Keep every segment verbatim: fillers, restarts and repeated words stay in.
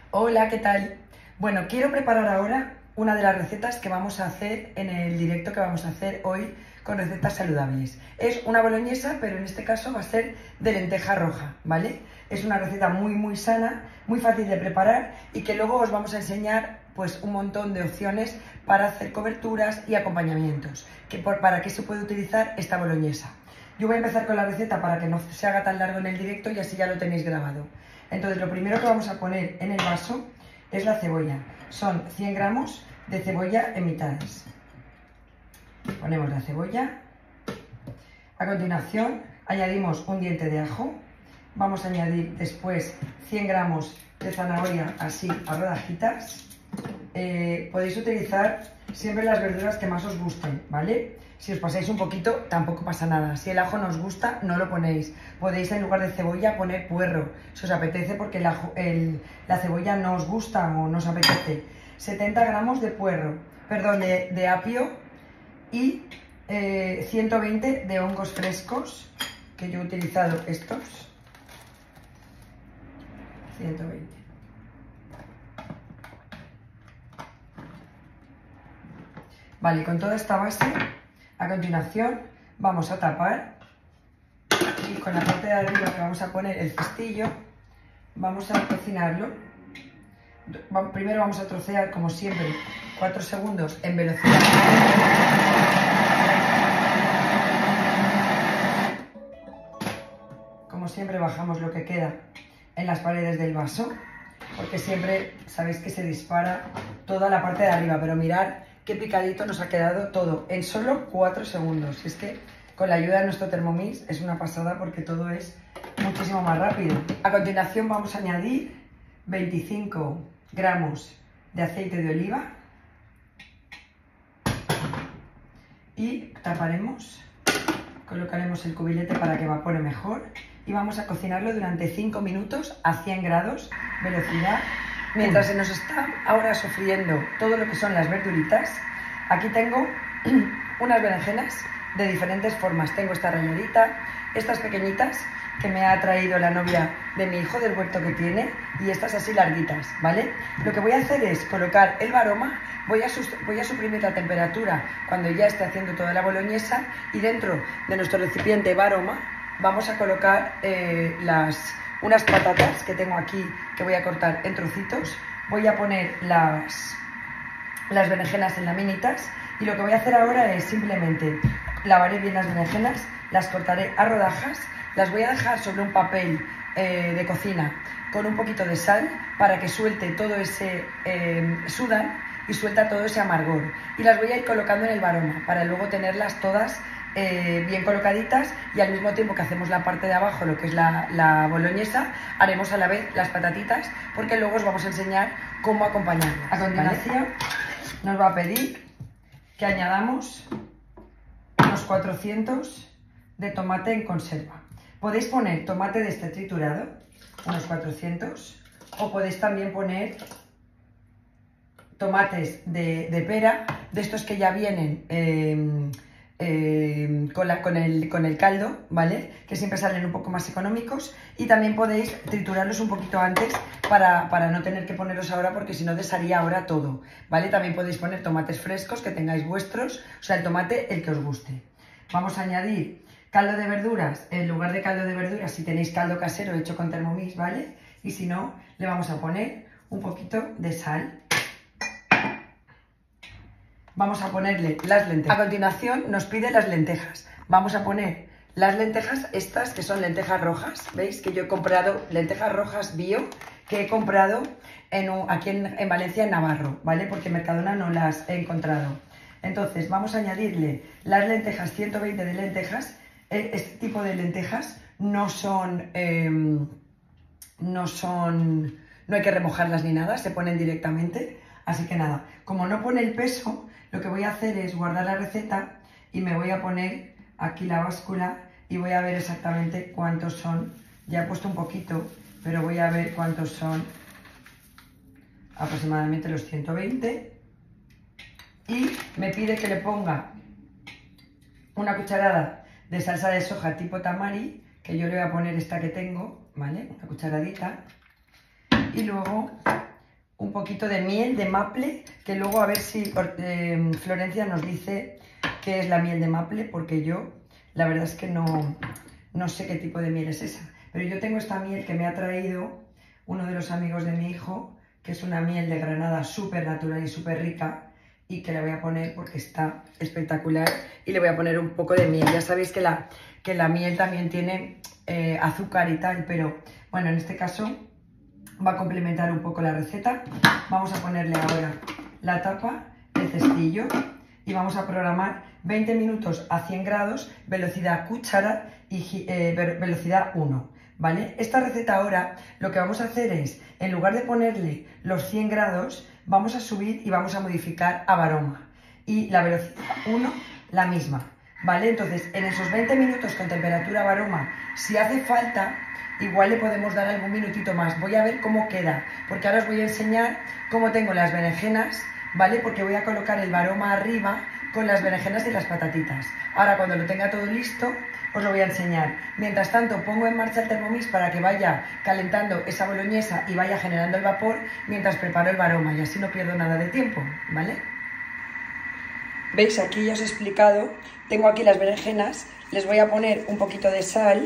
Hola, ¿qué tal? Bueno, quiero preparar ahora una de las recetas que vamos a hacer en el directo que vamos a hacer hoy con recetas saludables. Es una boloñesa, pero en este caso va a ser de lenteja roja, ¿vale? Es una receta muy muy sana, muy fácil de preparar y que luego os vamos a enseñar pues un montón de opciones para hacer coberturas y acompañamientos, que por, para qué se puede utilizar esta boloñesa. Yo voy a empezar con la receta para que no se haga tan largo en el directo y así ya lo tenéis grabado. Entonces lo primero que vamos a poner en el vaso es la cebolla. Son cien gramos de cebolla en mitades. Ponemos la cebolla. A continuación añadimos un diente de ajo. Vamos a añadir después cien gramos de zanahoria así a rodajitas. Eh, podéis utilizar siempre las verduras que más os gusten, ¿vale? Si os pasáis un poquito, tampoco pasa nada. Si el ajo no os gusta, no lo ponéis. Podéis en lugar de cebolla poner puerro, si os apetece, porque el ajo, el, la cebolla no os gusta o no os apetece. setenta gramos de puerro, perdón, de, de apio y eh, ciento veinte de hongos frescos, que yo he utilizado estos. ciento veinte. Vale, con toda esta base, a continuación vamos a tapar y con la parte de arriba que vamos a poner el cestillo, vamos a cocinarlo. Primero vamos a trocear, como siempre, cuatro segundos en velocidad. Como siempre bajamos lo que queda en las paredes del vaso, porque siempre sabéis que se dispara toda la parte de arriba, pero mirad qué picadito nos ha quedado todo en solo cuatro segundos. Es que con la ayuda de nuestro Thermomix es una pasada porque todo es muchísimo más rápido. A continuación vamos a añadir veinticinco gramos de aceite de oliva y taparemos, colocaremos el cubilete para que evapore mejor y vamos a cocinarlo durante cinco minutos a cien grados, velocidad. Mientras se nos está ahora sofriendo todo lo que son las verduritas, aquí tengo unas berenjenas de diferentes formas. Tengo esta rayadita, estas pequeñitas que me ha traído la novia de mi hijo del huerto que tiene y estas así larguitas, ¿vale? Lo que voy a hacer es colocar el varoma, voy a, voy a suprimir la temperatura cuando ya esté haciendo toda la boloñesa y dentro de nuestro recipiente varoma vamos a colocar eh, las... unas patatas que tengo aquí que voy a cortar en trocitos. Voy a poner las, las berenjenas en laminitas y lo que voy a hacer ahora es simplemente lavaré bien las berenjenas, las cortaré a rodajas, las voy a dejar sobre un papel eh, de cocina con un poquito de sal para que suelte todo ese eh, sudan y suelta todo ese amargor y las voy a ir colocando en el varoma para luego tenerlas todas Eh, bien colocaditas y al mismo tiempo que hacemos la parte de abajo, lo que es la, la boloñesa, haremos a la vez las patatitas porque luego os vamos a enseñar cómo acompañarlas. A continuación, ¿vale? Nos va a pedir que añadamos unos cuatrocientos de tomate en conserva. Podéis poner tomate de este triturado, unos cuatrocientos, o podéis también poner tomates de, de pera, de estos que ya vienen eh, Eh, con, la, con, el, con el caldo, ¿vale? Que siempre salen un poco más económicos y también podéis triturarlos un poquito antes para, para no tener que poneros ahora porque si no desharía ahora todo, ¿vale? También podéis poner tomates frescos que tengáis vuestros, o sea, el tomate el que os guste. Vamos a añadir caldo de verduras, en lugar de caldo de verduras, si tenéis caldo casero hecho con Thermomix, ¿vale? Y si no, le vamos a poner un poquito de sal. Vamos a ponerle las lentejas. A continuación nos pide las lentejas. Vamos a poner las lentejas, estas que son lentejas rojas. ¿Veis? Que yo he comprado lentejas rojas bio, que he comprado en un, aquí en, en Valencia, en Navarro, ¿vale? Porque en Mercadona no las he encontrado. Entonces vamos a añadirle las lentejas, ciento veinte de lentejas. Este tipo de lentejas no son, eh, no son, no hay que remojarlas ni nada, se ponen directamente. Así que nada, como no pone el peso, lo que voy a hacer es guardar la receta y me voy a poner aquí la báscula y voy a ver exactamente cuántos son. Ya he puesto un poquito, pero voy a ver cuántos son aproximadamente los ciento veinte. Y me pide que le ponga una cucharada de salsa de soja tipo tamari, que yo le voy a poner esta que tengo, ¿vale? Una cucharadita. Y luego un poquito de miel de maple, que luego a ver si eh, Florencia nos dice qué es la miel de maple, porque yo la verdad es que no, no sé qué tipo de miel es esa. Pero yo tengo esta miel que me ha traído uno de los amigos de mi hijo, que es una miel de Granada súper natural y súper rica, y que le voy a poner porque está espectacular, y le voy a poner un poco de miel. Ya sabéis que la, que la miel también tiene eh, azúcar y tal, pero bueno, en este caso va a complementar un poco la receta. Vamos a ponerle ahora la tapa, el cestillo, y vamos a programar veinte minutos a cien grados, velocidad cuchara y eh, velocidad uno. ¿Vale? Esta receta ahora lo que vamos a hacer es, en lugar de ponerle los cien grados, vamos a subir y vamos a modificar a Varoma. Y la velocidad uno, la misma. ¿Vale? Entonces, en esos veinte minutos con temperatura Varoma, si hace falta, igual le podemos dar algún minutito más. Voy a ver cómo queda, porque ahora os voy a enseñar cómo tengo las berenjenas, ¿vale? Porque voy a colocar el Varoma arriba con las berenjenas y las patatitas. Ahora, cuando lo tenga todo listo, os lo voy a enseñar. Mientras tanto, pongo en marcha el Thermomix para que vaya calentando esa boloñesa y vaya generando el vapor mientras preparo el Varoma, y así no pierdo nada de tiempo, ¿vale? ¿Veis? Aquí ya os he explicado. Tengo aquí las berenjenas, les voy a poner un poquito de sal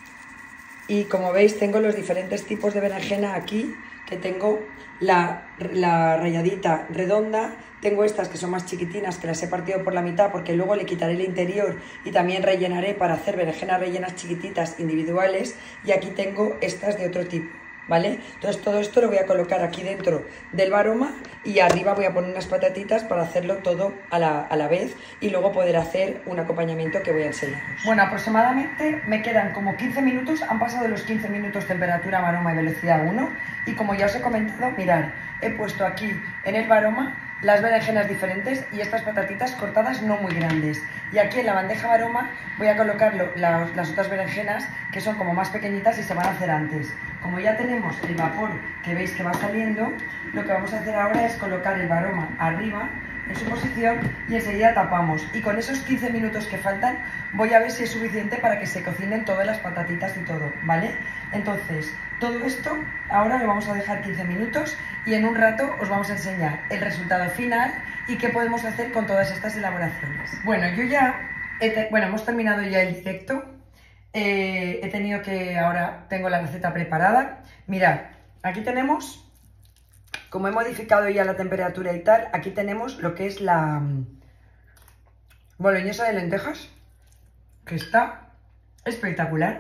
y como veis tengo los diferentes tipos de berenjena aquí, que tengo la, la ralladita redonda, tengo estas que son más chiquitinas, que las he partido por la mitad porque luego le quitaré el interior y también rellenaré para hacer berenjenas rellenas chiquititas individuales, y aquí tengo estas de otro tipo, ¿vale? Entonces todo esto lo voy a colocar aquí dentro del Varoma y arriba voy a poner unas patatitas para hacerlo todo a la, a la vez y luego poder hacer un acompañamiento que voy a enseñaros. Bueno, aproximadamente me quedan como quince minutos, han pasado los quince minutos temperatura Varoma y velocidad uno, y como ya os he comentado, mirad, he puesto aquí en el Varoma las berenjenas diferentes y estas patatitas cortadas no muy grandes, y aquí en la bandeja Varoma voy a colocar lo, la, las otras berenjenas que son como más pequeñitas y se van a hacer antes. Como ya tenemos el vapor que veis que va saliendo, lo que vamos a hacer ahora es colocar el Varoma arriba en su posición y enseguida tapamos, y con esos quince minutos que faltan voy a ver si es suficiente para que se cocinen todas las patatitas y todo, ¿vale? Entonces, todo esto ahora lo vamos a dejar quince minutos y en un rato os vamos a enseñar el resultado final y qué podemos hacer con todas estas elaboraciones. Bueno, yo ya, he te... bueno, hemos terminado ya el directo, eh, he tenido que, ahora tengo la receta preparada. Mirad, aquí tenemos, como he modificado ya la temperatura y tal, aquí tenemos lo que es la boloñesa de lentejas, que está espectacular.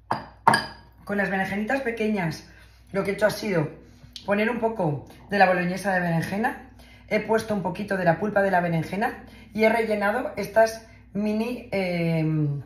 Con las berenjenitas pequeñas, lo que he hecho ha sido poner un poco de la boloñesa de berenjena, he puesto un poquito de la pulpa de la berenjena y he rellenado estas mini, eh,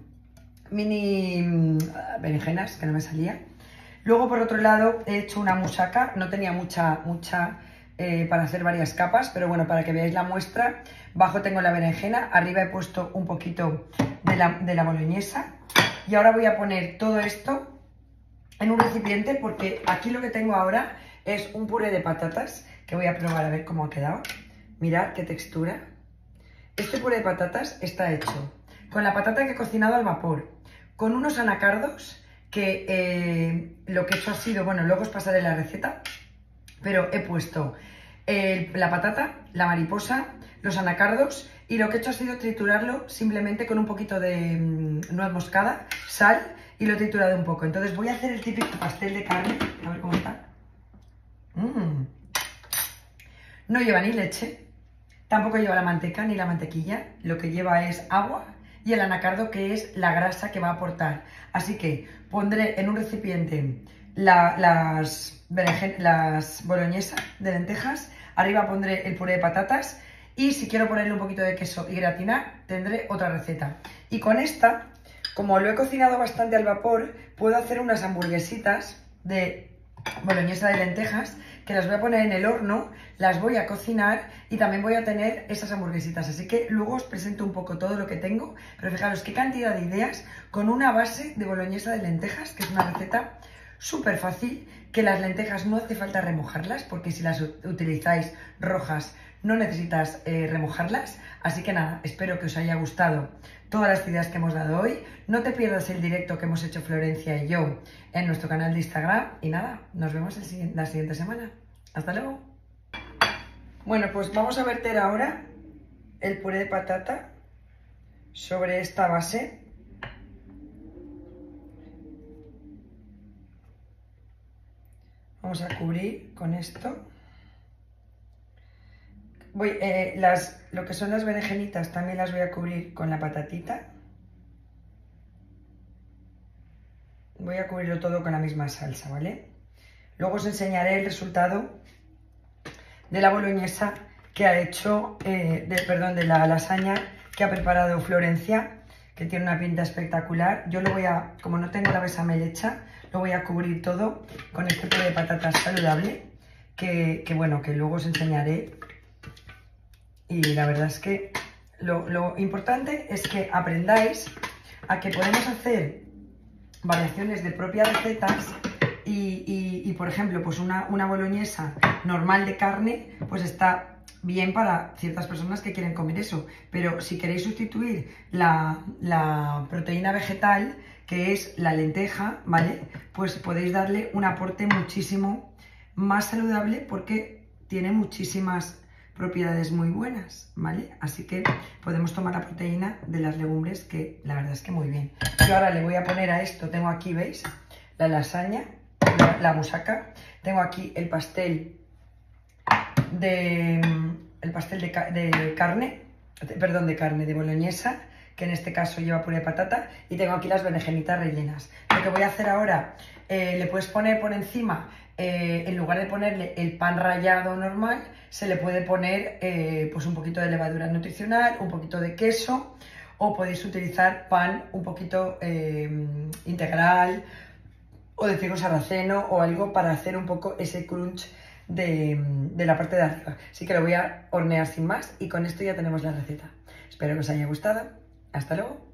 mini berenjenas, que no me salía. Luego, por otro lado, he hecho una musaca, no tenía mucha, mucha eh, para hacer varias capas, pero bueno, para que veáis la muestra, abajo tengo la berenjena, arriba he puesto un poquito de la, de la boloñesa, y ahora voy a poner todo esto en un recipiente, porque aquí lo que tengo ahora es un puré de patatas que voy a probar a ver cómo ha quedado. Mirad qué textura. Este puré de patatas está hecho con la patata que he cocinado al vapor, con unos anacardos que eh, lo que he hecho ha sido, bueno, luego os pasaré la receta, pero he puesto eh, la patata, la mariposa, los anacardos, y lo que he hecho ha sido triturarlo simplemente con un poquito de mmm, nuez moscada, sal, y lo he triturado un poco. Entonces voy a hacer el típico pastel de carne, a ver cómo está. Mm. No lleva ni leche, tampoco lleva la manteca ni la mantequilla, lo que lleva es agua y el anacardo, que es la grasa que va a aportar. Así que pondré en un recipiente la, las, las boloñesas de lentejas, arriba pondré el puré de patatas, y si quiero ponerle un poquito de queso y gratinar, tendré otra receta. Y con esta, como lo he cocinado bastante al vapor, puedo hacer unas hamburguesitas de boloñesa de lentejas, que las voy a poner en el horno, las voy a cocinar y también voy a tener esas hamburguesitas. Así que luego os presento un poco todo lo que tengo, pero fijaros qué cantidad de ideas con una base de boloñesa de lentejas, que es una receta súper fácil, que las lentejas no hace falta remojarlas, porque si las utilizáis rojas no necesitas eh, remojarlas. Así que nada, espero que os haya gustado todas las ideas que hemos dado hoy. No te pierdas el directo que hemos hecho Florencia y yo en nuestro canal de Instagram. Y nada, nos vemos el siguiente, la siguiente semana. ¡Hasta luego! Bueno, pues vamos a verter ahora el puré de patata sobre esta base. Vamos a cubrir con esto. Voy, eh, las, lo que son las berenjenitas también las voy a cubrir con la patatita. Voy a cubrirlo todo con la misma salsa, ¿vale? Luego os enseñaré el resultado de la boloñesa que ha hecho, eh, de, perdón, de la lasaña que ha preparado Florencia, que tiene una pinta espectacular. Yo lo voy a, como no tengo la bechamel hecha, lo voy a cubrir todo con este puré de patatas saludable, que, que bueno, que luego os enseñaré. Y la verdad es que lo, lo importante es que aprendáis a que podemos hacer variaciones de propias recetas y, y, y por ejemplo, pues una, una boloñesa normal de carne, pues está bien para ciertas personas que quieren comer eso, pero si queréis sustituir la, la proteína vegetal, que es la lenteja, ¿vale? Pues podéis darle un aporte muchísimo más saludable porque tiene muchísimas propiedades muy buenas, ¿vale? Así que podemos tomar la proteína de las legumbres, que la verdad es que muy bien. Yo ahora le voy a poner a esto, tengo aquí, ¿veis? La lasaña, la, la musaca, tengo aquí el pastel de, el pastel de, de carne, de, perdón, de carne, de boloñesa, que en este caso lleva puré de patata, y tengo aquí las berenjenitas rellenas. Lo que voy a hacer ahora, eh, le puedes poner por encima, eh, en lugar de ponerle el pan rallado normal, se le puede poner eh, pues un poquito de levadura nutricional, un poquito de queso, o podéis utilizar pan un poquito eh, integral, o de trigo sarraceno, o algo para hacer un poco ese crunch de, de la parte de arriba. Así que lo voy a hornear sin más, y con esto ya tenemos la receta. Espero que os haya gustado. Hasta luego.